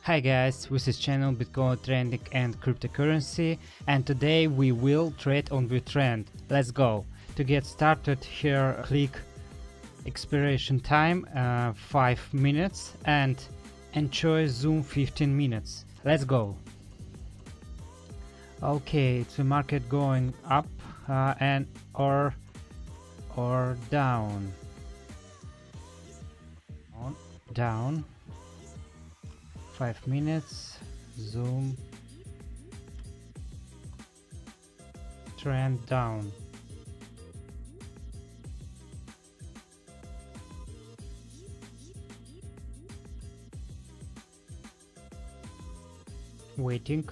Hi guys, this is channel Bitcoin Trending and Cryptocurrency, and today we will trade on the trend. Let's go. To get started, here click expiration time 5 minutes and enjoy Zoom 15 minutes. Let's go. Okay, it's the market going up and or down. Down. 5 minutes, zoom, trend down. Waiting.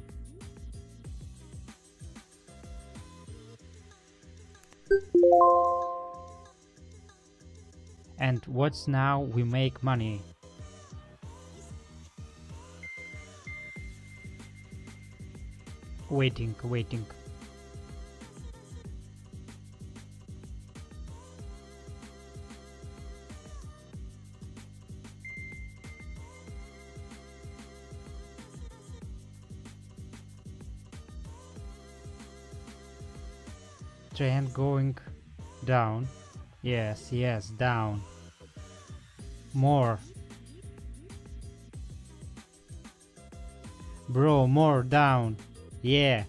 And what's now? We make money. Waiting. Trend going down. Yes, down. More. Bro, more down. Yeah.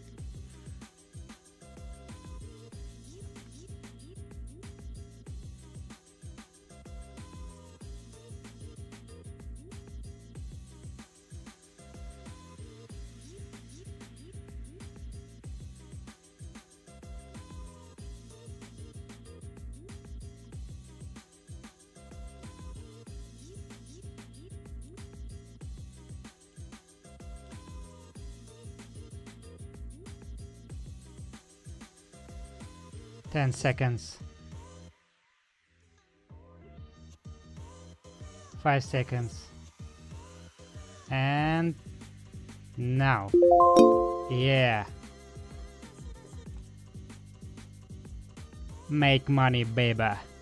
Ten seconds. 5 seconds. And now. Yeah. Make money, baby.